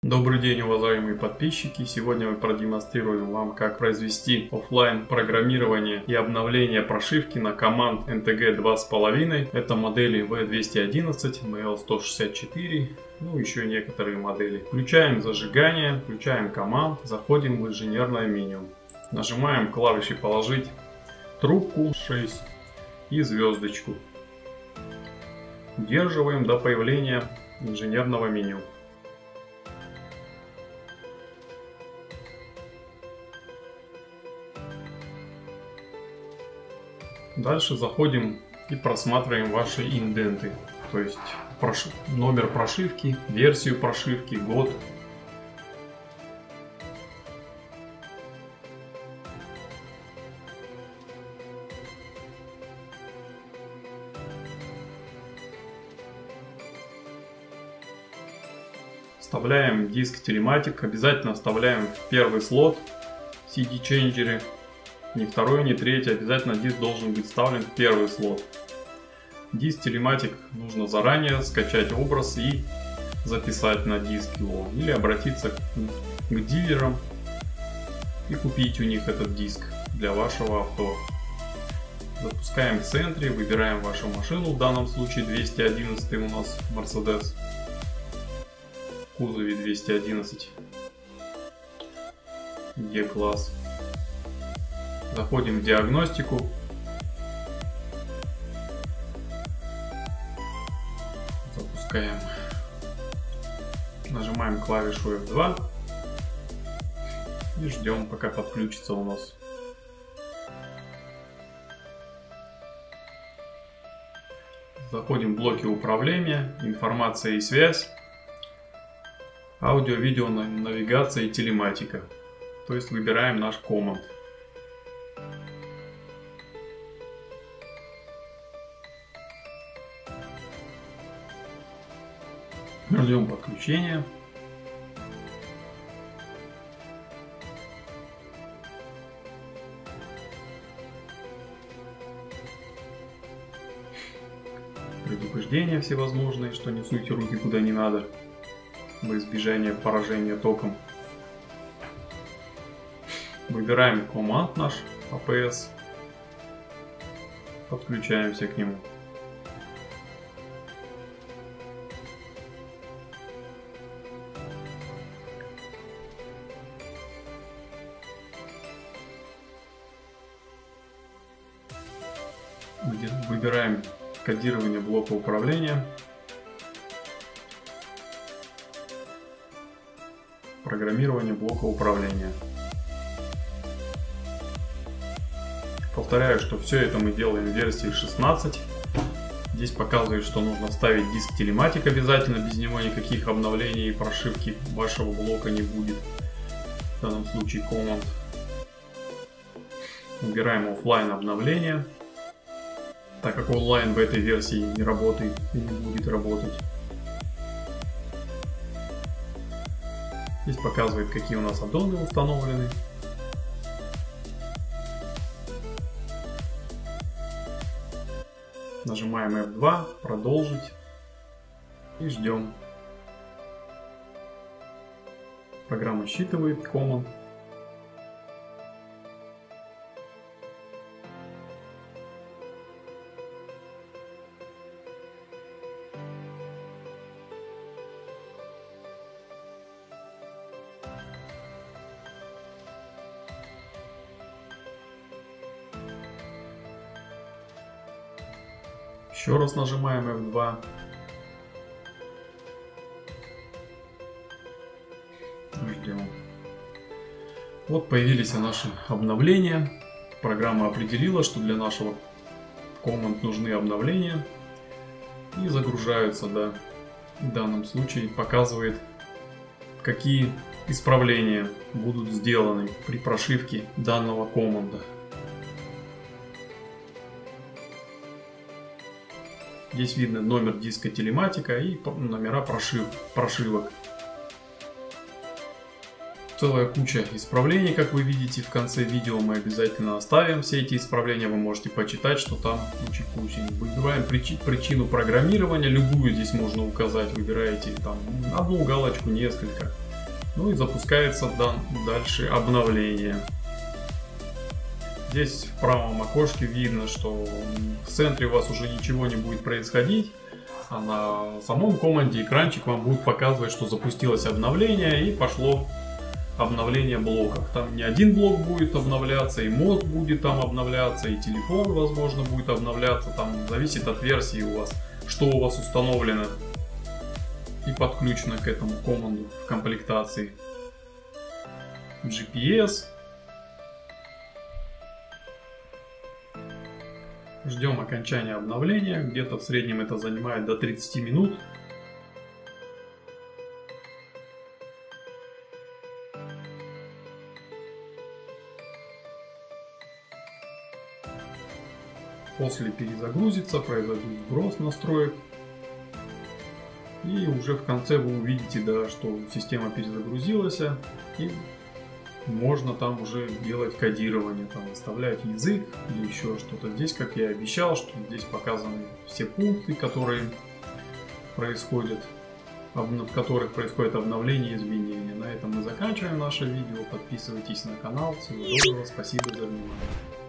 Добрый день, уважаемые подписчики! Сегодня мы продемонстрируем вам, как произвести офлайн программирование и обновление прошивки на команд NTG 2.5. Это модели V211, ML164, ну еще некоторые модели. Включаем зажигание, включаем команд, заходим в инженерное меню. Нажимаем клавиши «Положить трубку 6» и звездочку. Удерживаем до появления инженерного меню. Дальше заходим и просматриваем ваши инденты, то есть номер прошивки, версию прошивки, год. Вставляем диск Telematic, обязательно вставляем в первый слот в CD Changer. Ни второй, ни третий, обязательно диск должен быть вставлен в первый слот. Диск Telematic нужно заранее скачать образ и записать на диск его. Или обратиться к дилерам и купить у них этот диск для вашего авто. Запускаем в центре, выбираем вашу машину, в данном случае 211 у нас Mercedes. В кузове 211 E-класс. Заходим в диагностику. Запускаем. Нажимаем клавишу F2 и ждем, пока подключится у нас. Заходим в блоки управления, информация и связь, аудио, видео, навигация и телематика. То есть выбираем наш команд. Ждем подключения. Предупреждения всевозможные, что не суйте руки куда не надо, во избежание поражения током. Выбираем команд наш APS, подключаемся к нему. Выбираем кодирование блока управления, программирование блока управления. Повторяю, что все это мы делаем в версии 16. Здесь показывает, что нужно вставить диск Telematic обязательно, без него никаких обновлений и прошивки вашего блока не будет. В данном случае команд. Выбираем офлайн обновление, так как онлайн в этой версии не работает и не будет работать. Здесь показывает, какие у нас аддоны установлены. Нажимаем F2, продолжить и ждем. Программа считывает команд. Еще раз нажимаем F2. Ждем. Вот появились наши обновления. Программа определила, что для нашего команд нужны обновления. И загружаются, да. В данном случае показывает, какие исправления будут сделаны при прошивке данного команда. Здесь видно номер диска Телематика и номера прошивок. Целая куча исправлений, как вы видите в конце видео, мы обязательно оставим. Все эти исправления вы можете почитать, что там куча. Выбираем причину программирования, любую здесь можно указать, выбираете там одну галочку, несколько. Ну и запускается дальше обновление. Здесь в правом окошке видно, что в центре у вас уже ничего не будет происходить, а на самом команде экранчик вам будет показывать, что запустилось обновление и пошло обновление блоков. Там не один блок будет обновляться, и мост будет там обновляться, и телефон, возможно, будет обновляться. Там зависит от версии у вас, что у вас установлено и подключено к этому команду в комплектации. GPS. Ждем окончания обновления. Где-то в среднем это занимает до 30 минут. После перезагрузится, произойдет сброс настроек. И уже в конце вы увидите, да, что система перезагрузилась. И можно там уже делать кодирование, там выставлять язык или еще что-то. Здесь, как я и обещал, что здесь показаны все пункты, которые происходят, в которых происходит обновление и изменения. На этом мы заканчиваем наше видео. Подписывайтесь на канал. Всего доброго, спасибо за внимание.